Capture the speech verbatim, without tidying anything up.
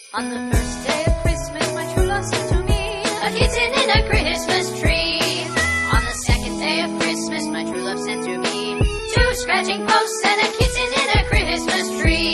On the first day of Christmas, my true love sent to me a kitten in a Christmas tree. On the second day of Christmas, my true love sent to me two scratching posts and a kitten in a Christmas tree.